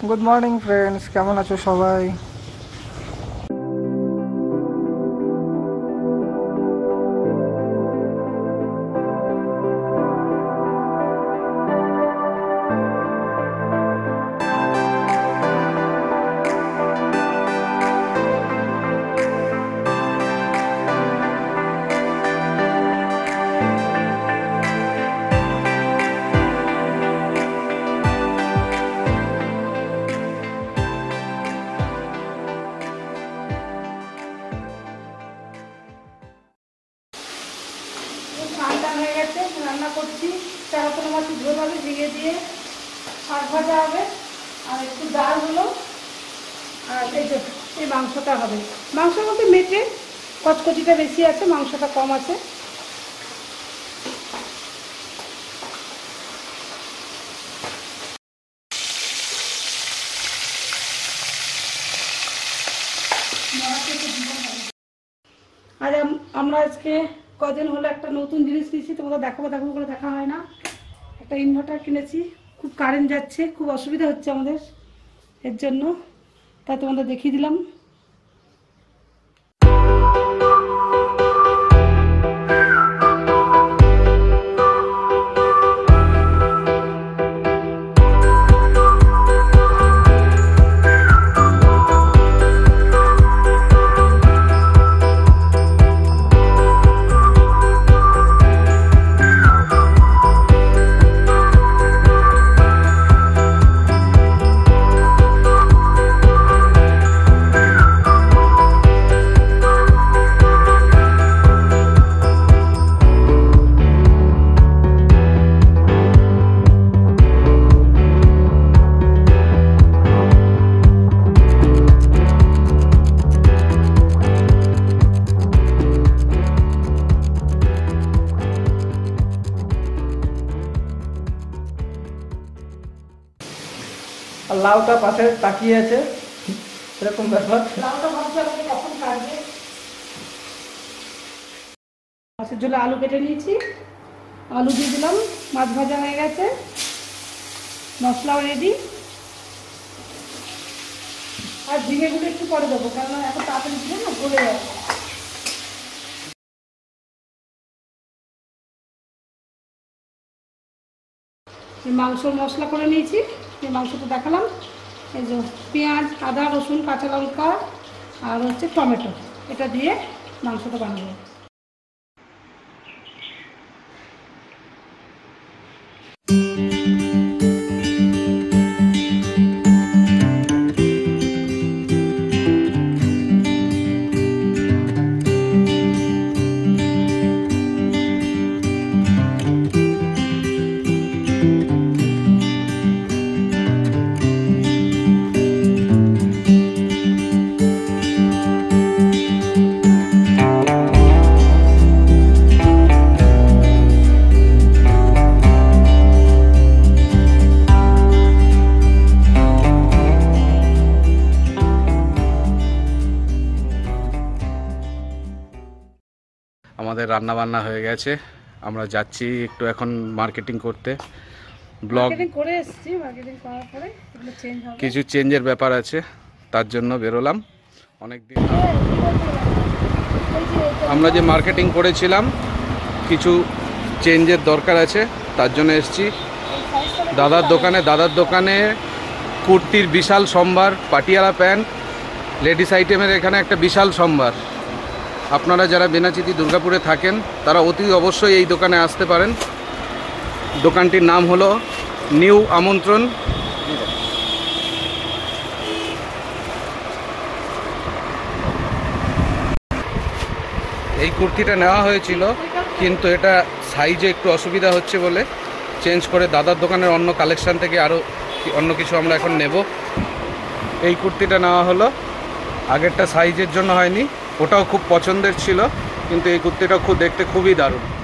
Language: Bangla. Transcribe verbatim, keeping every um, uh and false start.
গুড মর্নিং ফ্রেন্ডস, কেমন আছো সবাই? হয়ে গেছে, রান্না করছি। চারাপোনা মাছ ঝোল হবে, ঝিঙে দিয়ে শাক ভাজা হবে, আর একটু ডাল হলো, আর এই যে এই মাংসটা হবে। মাংসের মধ্যে মেটে কচকচিটা বেশি আছে, মাংসটা কম আছে। আর আমরা আজকে কদিন হলো একটা নতুন জিনিস নিয়েছি, তোমাদের দেখাবো দেখাবো করে দেখা হয় না। একটা ইনভার্টার কিনেছি, খুব কারেন্ট যাচ্ছে, খুব অসুবিধা হচ্ছে আমাদের এর জন্য, তাই তোমাদের দেখিয়ে দিলাম। আর লাউটা পাশে তাকিয়ে আছে, এরকম ব্যাপার। লাউটা ভাবছি আমাকে কখন কাটবে। মাছের ঝোলে আলু কেটে নিয়েছি, আলু দিয়ে দিলাম, মাছ ভাজা হয়ে গেছে, মশলাও রেডি। আর ঝিঙেগুলো একটু পরে দেবো, কেননা এখন তাড়াতাড়ি দিলে না গলে যাবে। মাংসর মশলা করে নিয়েছি, এই মাংসটা দেখালাম। এই যে পেঁয়াজ, আদা, রসুন, কাঁচা লঙ্কা আর হচ্ছে টমেটো, এটা দিয়ে মাংসটা বানাবো। আমাদের রান্না বান্না হয়ে গেছে, আমরা যাচ্ছি একটু এখন মার্কেটিং করতে। ব্লগ করে এসেছি, মার্কেটিং করার পরে এগুলো চেঞ্জ হবে, কিছু চেঞ্জের ব্যাপার আছে, তার জন্য বেরোলাম। অনেকদিন আমরা যে মার্কেটিং করেছিলাম, কিছু চেঞ্জের দরকার আছে, তার জন্য এসেছি দাদার দোকানে। দাদার দোকানে কুর্তির বিশাল সম্ভার, পাটিয়ালা প্যান্ট, লেডিস আইটেমের এখানে একটা বিশাল সম্ভার। আপনারা যারা বেনাচিতি দুর্গাপুরে থাকেন তারা অতি অবশ্যই এই দোকানে আসতে পারেন। দোকানটির নাম হলো নিউ আমন্ত্রণ। এই কুর্তিটা নেওয়া হয়েছিল, কিন্তু এটা সাইজে একটু অসুবিধা হচ্ছে বলে চেঞ্জ করে দাদার দোকানের অন্য কালেকশান থেকে আরও অন্য কিছু আমরা এখন নেব। এই কুর্তিটা নেওয়া হলো, আগেরটা সাইজের জন্য হয়নি, ওটাও খুব পছন্দের ছিল, কিন্তু এই কুর্তিটা খুব দেখতে খুবই দারুণ।